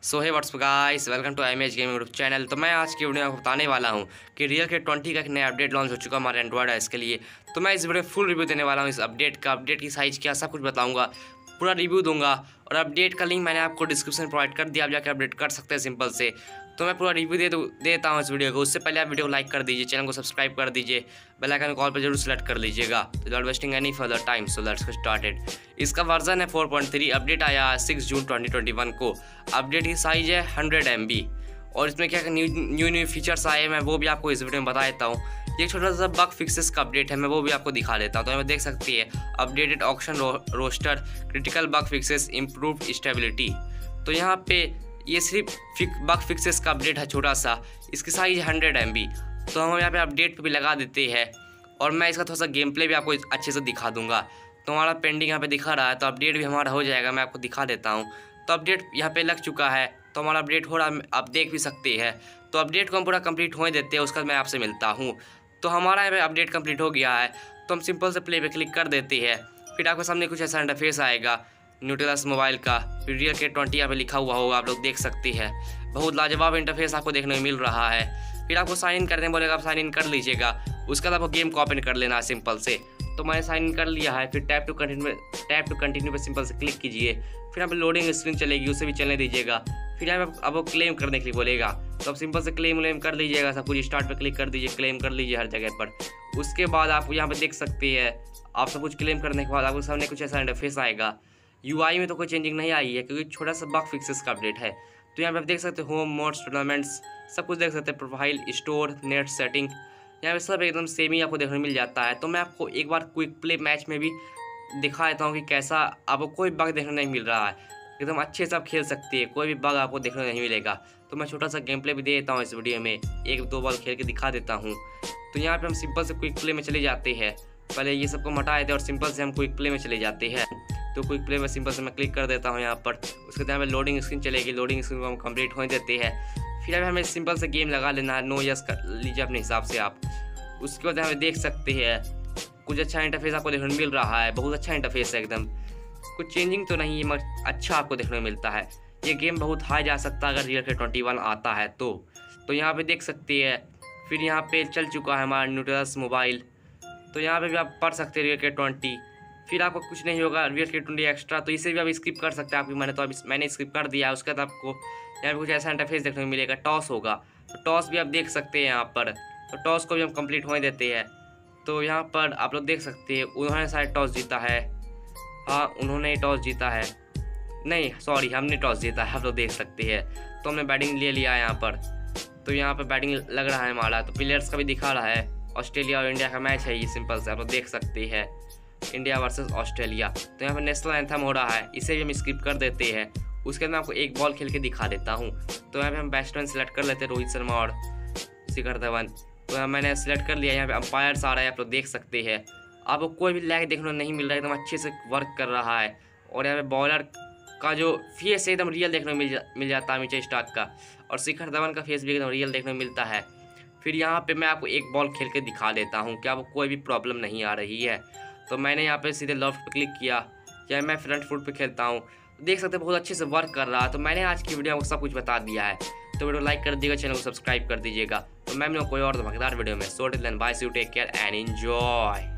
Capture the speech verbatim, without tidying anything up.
So hey what's guys, welcome to M H gaming group channel. तो मैं आज की वीडियो में आपको बताने वाला हूं कि रियल के ट्वेंटी का एक नया अपडेट लॉन्च हो चुका है हमारे एंड्रॉयड आईओएस के लिए। तो मैं इस वीडियो में फुल रिव्यू देने वाला हूं इस अपडेट का, अपडेट की साइज़ क्या, सब कुछ बताऊंगा, पूरा रिव्यू दूंगा। और अपडेट का लिंक मैंने आपको डिस्क्रिप्शन प्रोवाइड कर दिया, आप जाकर अपडेट कर सकते हैं सिंपल से। तो मैं पूरा रिव्यू दे देता हूँ इस वीडियो को। उससे पहले आप वीडियो को लाइक कर दीजिए, चैनल को सब्सक्राइब कर दीजिए, बेल आइकन को ऑल पर जरूर सेलेक्ट कर लीजिएगा। तो without wasting any further time, so let's get started. इसका वर्जन है फोर पॉइंट थ्री, अपडेट आया six June twenty twenty one को। अपडेट की साइज है हंड्रेड एम बी और इसमें क्या न्यू न्यू न्यू फीचर्स आए हैं, मैं वो भी आपको इस वीडियो में बता देता हूँ। एक छोटा सा बग फिक्सेस का अपडेट है, मैं वो भी आपको दिखा देता हूँ। तो हमें देख सकती है updated auction roster, critical bug fixes, improved stability. तो यहाँ पे ये सिर्फ फिक, बग फिक्सेस का अपडेट है छोटा सा, इसकी साइज हंड्रेड एम बी। तो हम यहाँ पे अपडेट पे भी लगा देते हैं और मैं इसका थोड़ा सा गेम प्ले भी आपको अच्छे से दिखा दूंगा। तो हमारा पेंडिंग यहाँ पे दिखा रहा है, तो अपडेट भी हमारा हो जाएगा, मैं आपको दिखा देता हूँ। तो अपडेट यहाँ पे लग चुका है, तो हमारा अपडेट हो रहा है, आप देख भी सकते हैं। तो अपडेट को हम पूरा कंप्लीट होने देते हैं, उसका मैं आपसे मिलता हूँ। तो हमारा यहाँ पे अपडेट कंप्लीट हो गया है, तो हम सिंपल से प्ले पे क्लिक कर देते हैं। फिर आपके सामने कुछ ऐसा इंटरफेस आएगा न्यूटेलस मोबाइल का, फिर रियल के ट्वेंटी यहाँ पे लिखा हुआ होगा, आप लोग देख सकते हैं। बहुत लाजवाब इंटरफेस आपको देखने को मिल रहा है। फिर आपको साइन इन करने बोलेगा, आप साइन इन कर लीजिएगा। उसके बाद आपको गेम को ओपन कर लेना है सिंपल से। तो मैंने साइन इन कर लिया है। फिर tap to continue tap to continue पे सिंपल से क्लिक कीजिए। फिर यहाँ पे लोडिंग स्क्रीन चलेगी, उसे भी चलने दीजिएगा। फिर यहाँ पे आपको क्लेम करने के लिए बोलेगा, तो आप सिंपल से क्लेम व्लेम कर लीजिएगा। सब कुछ स्टार्ट पे क्लिक कर दीजिए, क्लेम कर लीजिए हर जगह पर। उसके बाद आप यहाँ पे देख सकते हैं, आप सब कुछ क्लेम करने के बाद आपको सामने कुछ ऐसा इंटरफेस आएगा। यूआई में तो कोई चेंजिंग नहीं आई है, क्योंकि छोटा सा बग फिक्सेस का अपडेट है। तो यहाँ पे आप देख सकते हो होम, मोड्स, टूर्नामेंट्स, सब कुछ देख सकते हैं, प्रोफाइल, स्टोर, नेट सेटिंग, यहाँ पे सब एकदम सेम ही आपको देखने को मिल जाता है। तो मैं आपको एक बार क्विक प्ले मैच में भी दिखा देता हूँ कि कैसा आपको कोई बग देखने नहीं मिल रहा है। एकदम अच्छे से आप खेल सकते हैं, कोई भी बग आपको देखने नहीं मिलेगा। तो मैं छोटा सा गेम प्ले भी दे देता हूँ इस वीडियो में, एक दो बॉल खेल के दिखा देता हूँ। तो यहाँ पे हम सिंपल से क्विक प्ले में चले जाते हैं। पहले ये सबको हटा देते हैं और सिंपल से हम क्विक प्ले में चले जाते हैं। तो क्विक प्ले में सिंपल से मैं क्लिक कर देता हूँ यहाँ पर। उसके बाद यहाँ पे लोडिंग स्क्रीन चलेगी, लोडिंग स्क्रीन को हम कंप्लीट होने देते हैं। फिर हमें सिंपल से गेम लगा लेना है, नो यस कर लीजिए अपने हिसाब से आप। उसके बाद हमें देख सकते हैं कुछ अच्छा इंटरफेस आपको देखने को मिल रहा है, बहुत अच्छा इंटरफेस है एकदम, कुछ चेंजिंग तो नहीं है मगर अच्छा आपको देखने को मिलता है। ये गेम बहुत हाई जा सकता है अगर रियल के ट्वेंटी वन आता है तो। तो यहाँ पे देख सकते हैं, फिर यहाँ पे चल चुका है हमारा न्यूटेलस मोबाइल। तो यहाँ पे भी आप पढ़ सकते हैं रियल के ट्वेंटी। फिर आपको कुछ नहीं होगा रियल के ट्वेंटी एक्स्ट्रा, तो इसे भी आप स्किप कर सकते हैं। आपकी मैंने तो अभी मैंने स्किप कर दिया है। उसके बाद आपको यहाँ पे कुछ ऐसा इंटरफेस देखने को मिलेगा, टॉस होगा। तो टॉस भी आप देख सकते हैं यहाँ पर। तो टॉस को भी हम कंप्लीट होने देते हैं। तो यहाँ पर आप लोग देख सकते हैं, उन्होंने शायद टॉस जीता है। हाँ, उन्होंने टॉस जीता है, नहीं सॉरी हमने टॉस जीता है, आप लोग देख सकते हैं। तो हमने बैटिंग ले लिया है यहाँ पर। तो यहाँ पर बैटिंग लग रहा है हमारा। तो प्लेयर्स का भी दिखा रहा है, ऑस्ट्रेलिया और इंडिया का मैच है ये, सिंपल से आप लोग देख सकते हैं, इंडिया वर्सेस ऑस्ट्रेलिया। तो यहाँ पर नेशनल एंथम हो रहा है, इसे भी हम स्किप कर देते हैं। उसके अंदर आपको एक बॉल खेल के दिखा देता हूँ। तो यहाँ पे हम बैट्समैन सेलेक्ट कर लेते हैं, रोहित शर्मा और शिखर धवन। तो यहाँ मैंने सेलेक्ट कर लिया। यहाँ पे अंपायर्स आ रहा है, आप लोग देख सकते हैं। आपको कोई भी लैग देखने को नहीं मिल रहा है, एकदम अच्छे से वर्क कर रहा है। और यहाँ पे बॉलर का जो फेस है एकदम रियल देखने को मिल जा, मिल जाता है मिचेल स्टार्क का, और शिखर धवन का फेस भी एकदम रियल देखने को मिलता है। फिर यहाँ पे मैं आपको एक बॉल खेल के दिखा देता हूँ कि आपको कोई भी प्रॉब्लम नहीं आ रही है। तो मैंने यहाँ पे सीधे लेफ्ट पे क्लिक किया, या मैं फ्रंट फुट पे खेलता हूँ, देख सकते हैं बहुत अच्छे से वर्क कर रहा है। तो मैंने आज की वीडियो में सब कुछ बता दिया है। तो वीडियो लाइक कर दीजिएगा, चैनल को सब्सक्राइब कर दीजिएगा। तो मैं कोई और धमाकेदार वीडियो में, so till then bye, see you, take care and enjoy.